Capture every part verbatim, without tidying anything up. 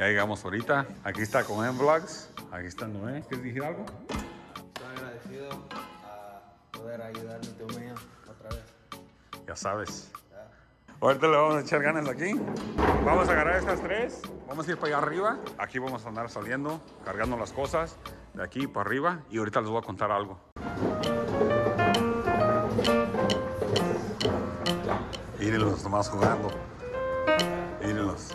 Ya llegamos ahorita. Aquí está con M-Vlogs. Aquí está Noé. ¿Quieres decir algo? Estoy agradecido a poder ayudarme tu mío otra vez. Ya sabes. ¿Ya? Ahorita le vamos a echar ganas aquí. Vamos a agarrar estas tres. Vamos a ir para allá arriba. Aquí vamos a andar saliendo, cargando las cosas de aquí para arriba. Y ahorita les voy a contar algo. Mírenlos nomás jugando. Mírenlos.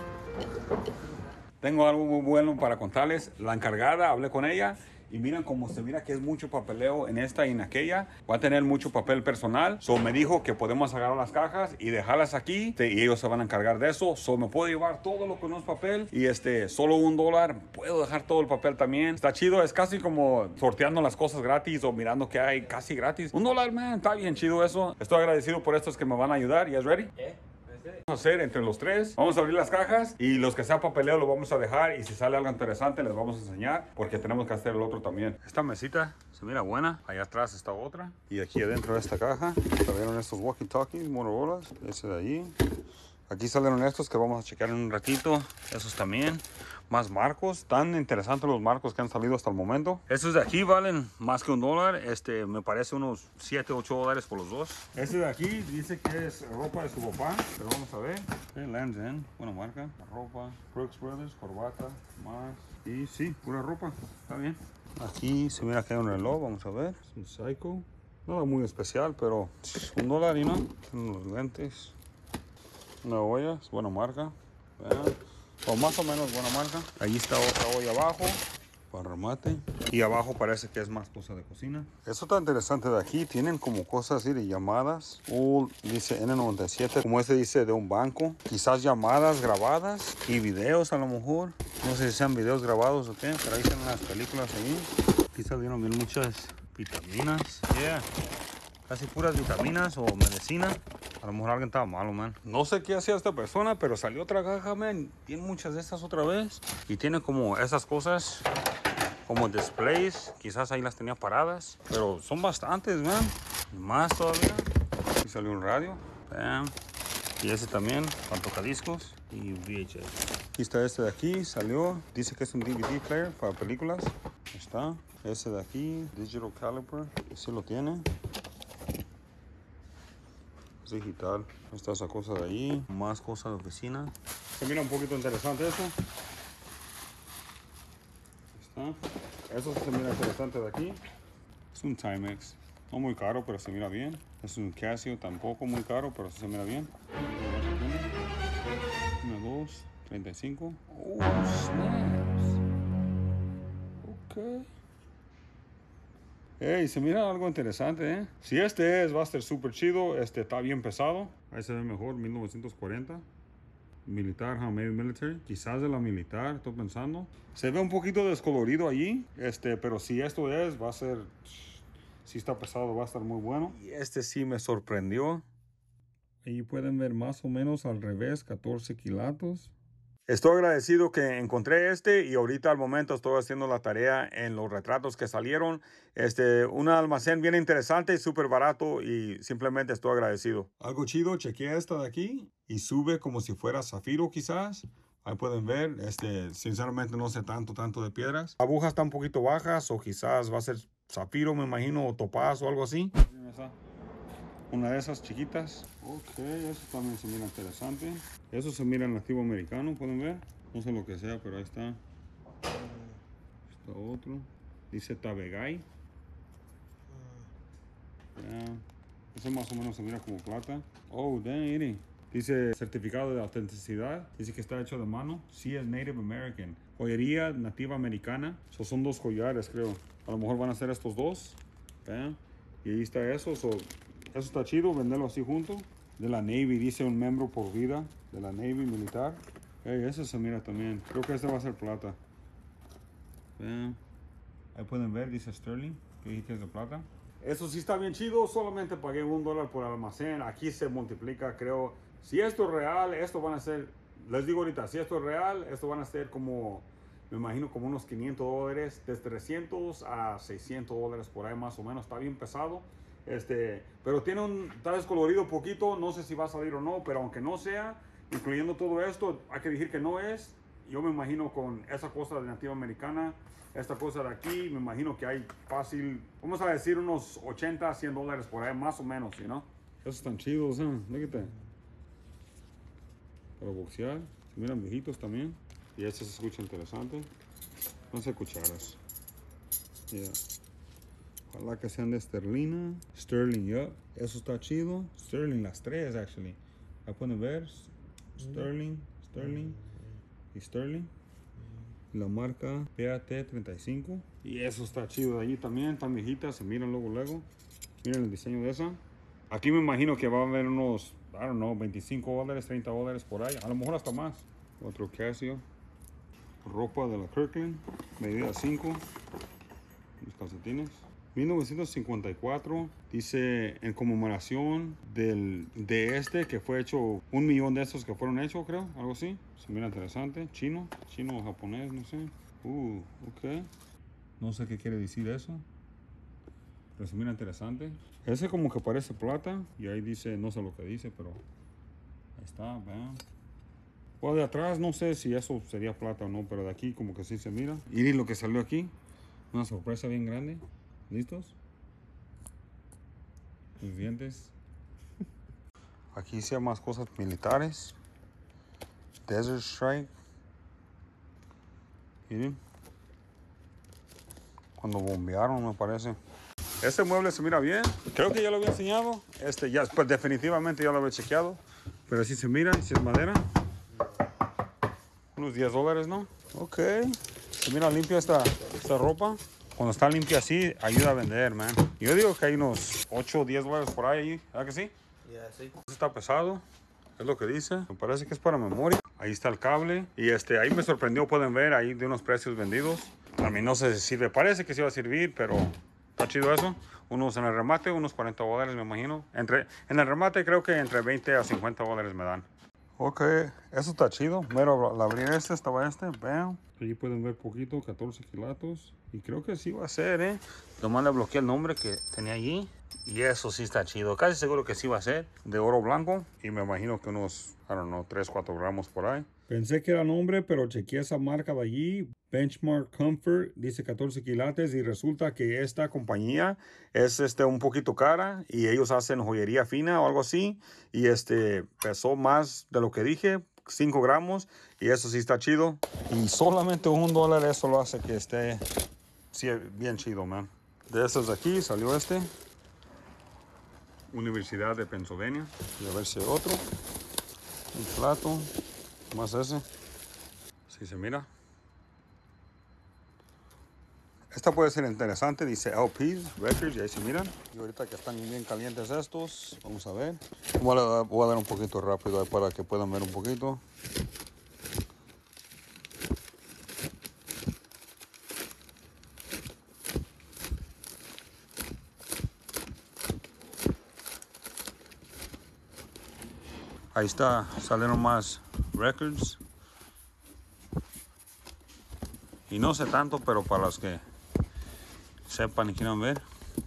Tengo algo muy bueno para contarles. La encargada, hablé con ella y miren cómo se mira que es mucho papeleo en esta y en aquella. Va a tener mucho papel personal. So me dijo que podemos agarrar las cajas y dejarlas aquí y ellos se van a encargar de eso. So me puedo llevar todo lo que no es papel y este, solo un dólar. Puedo dejar todo el papel también. Está chido, es casi como sorteando las cosas gratis o mirando que hay casi gratis. Un dólar, man, está bien chido eso. Estoy agradecido por estos que me van a ayudar. ¿Ya es ready? ¿Eh? Vamos a hacer entre los tres, vamos a abrir las cajas y los que sea papeleo lo vamos a dejar y si sale algo interesante les vamos a enseñar porque tenemos que hacer el otro también. Esta mesita se mira buena, allá atrás está otra y aquí adentro de esta caja salieron estos walkie talkies, Motorola, ese de allí. Aquí salieron estos que vamos a checar en un ratito, esos también. Más marcos, tan interesantes los marcos que han salido hasta el momento. Estos de aquí valen más que un dólar, este me parece unos siete, ocho dólares por los dos. Este de aquí dice que es ropa de su papá, pero vamos a ver. Okay, Lands' End, buena marca, la ropa, Brooks Brothers, corbata, más. Y sí, pura ropa, está bien. Aquí se mira que hay un reloj, vamos a ver. Es un Seiko, nada muy especial, pero un dólar y no. Tienen unos lentes. Una olla, es buena marca. Vean. O más o menos buena marca. Ahí está otra olla abajo para remate. Y abajo parece que es más cosa de cocina. Eso está interesante de aquí. Tienen como cosas así de llamadas. Uh, dice N noventa y siete. Como este dice de un banco. Quizás llamadas grabadas y videos a lo mejor. No sé si sean videos grabados o qué. Pero ahí están las películas ahí. Aquí salieron bien muchas vitaminas. Yeah. Casi puras vitaminas o medicina. A lo mejor alguien estaba malo, man. No sé qué hacía esta persona, pero salió otra caja, man. Tiene muchas de estas otra vez. Y tiene como esas cosas, como displays. Quizás ahí las tenía paradas. Pero son bastantes, man. Y más todavía. Aquí salió un radio. Bam. Y ese también, con tocadiscos y V H S. Aquí está este de aquí, salió. Dice que es un D V D player para películas. Ahí está. Ese de aquí, Digital Caliper. Sí lo tiene. Es digital. Está esa cosa de ahí. Más cosas de oficina. Se mira un poquito interesante eso. Ahí está. Eso se mira interesante de aquí. Es un Timex. No muy caro, pero se mira bien. Es un Casio, tampoco muy caro, pero se mira bien. Una, dos, treinta y cinco. Oh, snaps. Ok. Hey, se mira algo interesante, ¿eh? Si este es, va a estar súper chido. Este está bien pesado. Ahí se ve mejor, mil novecientos cuarenta. Militar, handmade military. Quizás de la militar, estoy pensando. Se ve un poquito descolorido allí. Este, pero si esto es, va a ser... Si está pesado, va a estar muy bueno. Y este sí me sorprendió. Ahí pueden ver más o menos al revés, catorce kilatos. Estoy agradecido que encontré este y ahorita al momento estoy haciendo la tarea en los retratos que salieron. Este, un almacén bien interesante y súper barato y simplemente estoy agradecido. Algo chido, chequeé esta de aquí y sube como si fuera zafiro quizás. Ahí pueden ver, este, sinceramente no sé tanto, tanto de piedras. La aguja está un poquito bajas o quizás va a ser zafiro, me imagino, o topaz o algo así. Una de esas chiquitas. Ok, eso también se mira interesante. Eso se mira en nativo americano, pueden ver. No sé lo que sea, pero ahí está. Está otro. Dice Tabegay. Ya. Ese más o menos se mira como plata. Oh, dang, dice certificado de autenticidad. Dice que está hecho de mano. Sí, es Native American. Joyería nativa americana. So, son dos collares, creo. A lo mejor van a ser estos dos. ¿Vean? Y ahí está eso. So, eso está chido, venderlo así junto. De la Navy, dice un miembro por vida. De la Navy militar. Hey, eso se mira también. Creo que este va a ser plata. Vean. Ahí pueden ver, dice Sterling. Que dije que es de plata. Eso sí está bien chido. Solamente pagué un dólar por almacén. Aquí se multiplica, creo. Si esto es real, esto van a ser... Les digo ahorita, si esto es real, esto van a ser como... Me imagino como unos quinientos dólares. Desde trescientos a seiscientos dólares por ahí más o menos. Está bien pesado. Este, pero tiene un, está descolorido poquito, no sé si va a salir o no, pero aunque no sea, incluyendo todo esto, hay que decir que no es, yo me imagino con esa cosa de nativa americana, esta cosa de aquí, me imagino que hay fácil, vamos a decir unos ochenta, cien dólares por ahí, más o menos, ¿sí, no? Esos están chidos, ¿eh? Fíjate. Para boxear, se miran viejitos también. Y este se escucha interesante. Van a ser cucharas. Yeah. Ojalá que sean de esterlina. Sterling, yeah. Eso está chido. Sterling, las tres, actually. Ahí pueden ver. Sterling, Sterling y Sterling. La marca P A T treinta y cinco. Y eso está chido de allí también. Están viejitas, se miran luego, luego. Miren el diseño de esa. Aquí me imagino que va a haber unos, I don't know, veinticinco dólares, treinta dólares por ahí. A lo mejor hasta más. Otro Casio. Ropa de la Kirkland. Medida cinco. Los calcetines. mil novecientos cincuenta y cuatro. Dice en conmemoración del, de este que fue hecho. Un millón de estos que fueron hechos, creo. Algo así. Se mira interesante. Chino. Chino o japonés, no sé. Uh, ok. No sé qué quiere decir eso. Pero se mira interesante. Ese como que parece plata. Y ahí dice, no sé lo que dice, pero ahí está, vean. O de atrás no sé si eso sería plata o no, pero de aquí como que sí se mira. Y lo que salió aquí. Una sorpresa bien grande. ¿Listos? Los dientes. Aquí sí hay más cosas militares. Desert Strike. Miren. Cuando bombearon, me parece. Este mueble se mira bien. Creo que ya lo había enseñado. Este ya, pues definitivamente ya lo había chequeado. Pero así se mira, si es madera. Unos diez dólares, ¿no? Ok. Se mira limpia esta, esta ropa. Cuando está limpia así, ayuda a vender, man. Yo digo que hay unos ocho o diez dólares por ahí, ¿verdad que sí? Ya, sí. Está pesado, es lo que dice. Me parece que es para memoria. Ahí está el cable. Y este, ahí me sorprendió, pueden ver, ahí de unos precios vendidos. A mí no sé si sirve, parece que sí va a servir, pero está chido eso. Unos en el remate, unos cuarenta dólares, me imagino. Entre, en el remate creo que entre veinte a cincuenta dólares me dan. Ok, eso está chido. Mero, al abrir este, estaba este, vean. Allí pueden ver poquito, catorce kilatos. Y creo que sí va a ser, ¿eh? Nomás le bloqueé el nombre que tenía allí. Y eso sí está chido. Casi seguro que sí va a ser. De oro blanco. Y me imagino que unos, I don't know, tres, cuatro gramos por ahí. Pensé que era nombre, pero chequeé esa marca de allí. Benchmark Comfort. Dice catorce quilates. Y resulta que esta compañía es este, un poquito cara. Y ellos hacen joyería fina o algo así. Y este pesó más de lo que dije. cinco gramos. Y eso sí está chido. Y solamente un dólar eso lo hace que esté sí, bien chido, man. De estos de aquí salió este. Universidad de Pennsylvania. Y a ver si hay otro. Un plato. Más ese. Si se mira. Esta puede ser interesante. Dice L Ps, Records. Y ahí se miran. Y ahorita que están bien calientes estos. Vamos a ver. Voy a, voy a dar un poquito rápido ahí para que puedan ver un poquito. Ahí está, salieron más records. Y no sé tanto, pero para los que sepan y quieran ver.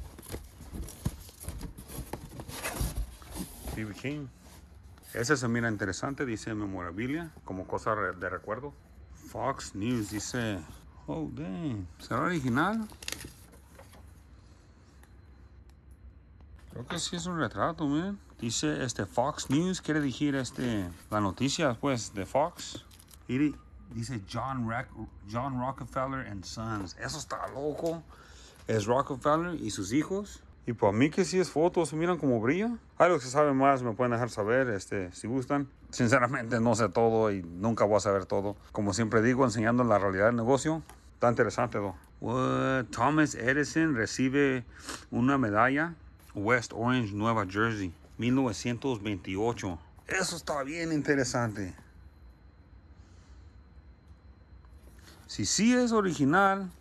B B King. Ese se mira interesante, dice memorabilia, como cosa de recuerdo. Fox News dice, oh dang, ¿será original? Creo que sí es un retrato, man. Dice este Fox News, quiere decir este, la noticia pues de Fox. Y dice John, Rack, John Rockefeller and Sons. Eso está loco. Es Rockefeller y sus hijos. Y para mí que sí es foto, se miran como brilla. Hay los que saben más, me pueden dejar saber este, si gustan. Sinceramente no sé todo y nunca voy a saber todo. Como siempre digo, enseñando la realidad del negocio. Está interesante, ¿no? What? Thomas Edison recibe una medalla. West Orange, Nueva Jersey, mil novecientos veintiocho. Eso está bien interesante. Si sí es original,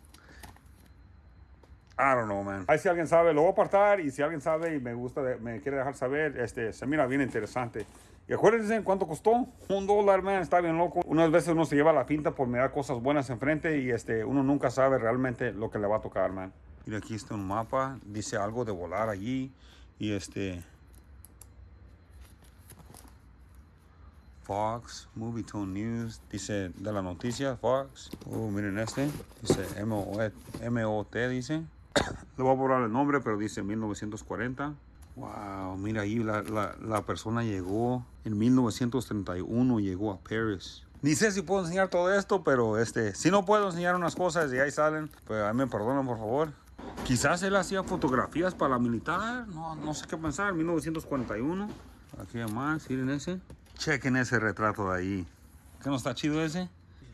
I don't know, man. Ahí si alguien sabe, lo voy a apartar. Y si alguien sabe y me gusta, me quiere dejar saber, este, se mira bien interesante. Y acuérdense cuánto costó. Un dólar, man, está bien loco. Unas veces uno se lleva la pinta por mirar cosas buenas enfrente y este, uno nunca sabe realmente lo que le va a tocar, man. Mira, aquí está un mapa. Dice algo de volar allí. Y este... Fox, Movie Tone News, dice de la noticia, Fox. Oh, miren este, dice M O T, dice. Le voy a borrar el nombre, pero dice mil novecientos cuarenta. Wow, mira ahí, la, la, la persona llegó en mil novecientos treinta y uno, llegó a Paris. Ni sé si puedo enseñar todo esto, pero este, si no puedo enseñar unas cosas y ahí salen, pues ahí me perdonan, por favor. Quizás él hacía fotografías para la militar, no, no sé qué pensar, mil novecientos cuarenta y uno. Aquí hay más, miren ese. Chequen ese retrato de ahí. ¿Qué no está chido ese?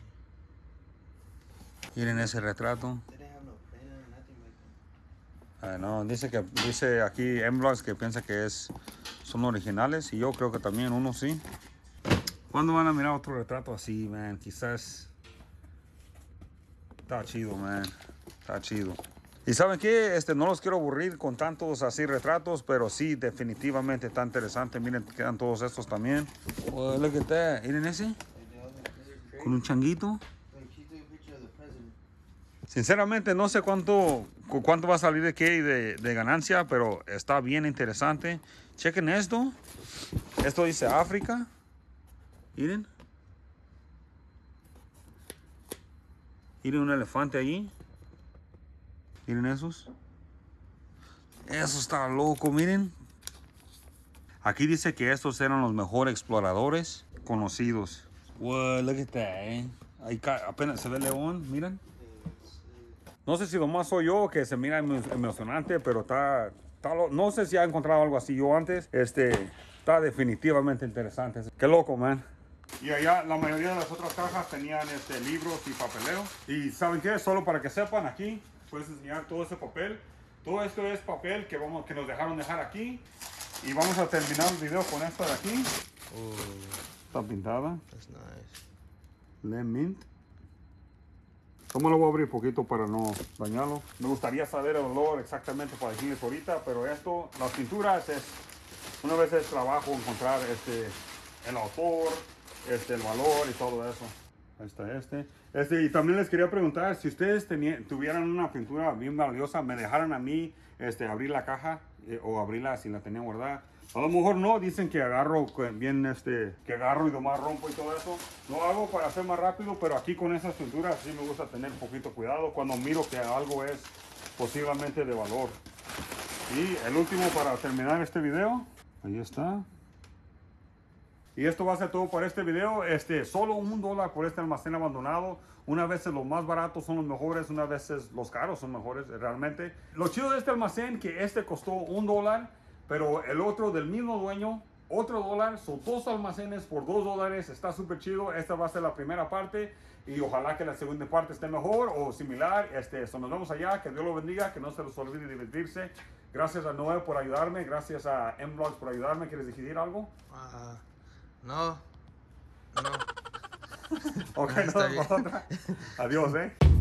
Miren ese retrato. Ah, no, dice que dice aquí M-Blogs que piensa que es, son originales y yo creo que también uno sí. ¿Cuándo van a mirar otro retrato así, man? Quizás está chido, man. Está chido. Y ¿saben qué? Este, no los quiero aburrir con tantos así retratos, pero sí, definitivamente está interesante. Miren, quedan todos estos también. Oh, look at that. Miren ese. Con un changuito. Sinceramente, no sé cuánto, cuánto va a salir de qué de, de ganancia, pero está bien interesante. Chequen esto. Esto dice África. Miren. Miren un elefante allí. Miren esos. Eso está loco, miren. Aquí dice que estos eran los mejores exploradores conocidos. Wow, look at that, eh. Ahí apenas se ve el león, miren. No sé si nomás soy yo que se mira emocionante, pero está, está no sé si ha encontrado algo así yo antes. Este, está definitivamente interesante. Qué loco, man. Y allá la mayoría de las otras cajas tenían este, libros y papeleo. Y ¿saben qué? Solo para que sepan, aquí puedes enseñar todo ese papel. Todo esto es papel que, vamos, que nos dejaron dejar aquí. Y vamos a terminar el video con esta de aquí. Oh, está pintada. That's nice. Le Mint. ¿Cómo lo voy a abrir poquito para no dañarlo? Me gustaría saber el olor exactamente para decirles ahorita, pero esto, las pinturas, es una vez es trabajo encontrar este, el autor, este, el valor y todo eso. Ahí está este. Este, y también les quería preguntar, si ustedes tenían, tuvieran una pintura bien valiosa, me dejaran a mí este, abrir la caja eh, o abrirla si la tenían guardada. A lo mejor no, dicen que agarro bien, este, que agarro y nomás rompo y todo eso. Lo hago para hacer más rápido, pero aquí con esas pinturas sí me gusta tener un poquito cuidado cuando miro que algo es posiblemente de valor. Y el último para terminar este video, ahí está. Y esto va a ser todo por este video. Este, solo un dólar por este almacén abandonado. Una vez los más baratos son los mejores, una vez los caros son mejores realmente. Lo chido de este almacén que este costó un dólar. Pero el otro del mismo dueño, otro dólar, son dos almacenes por dos dólares, está súper chido. Esta va a ser la primera parte y ojalá que la segunda parte esté mejor o similar. Este, eso, nos vemos allá, que Dios lo bendiga, que no se los olvide divertirse. Gracias a Noé por ayudarme, gracias a M-Blogs por ayudarme. ¿Quieres decir algo? Uh, no, no. Ok, Está no, bien. otra. Adiós, eh.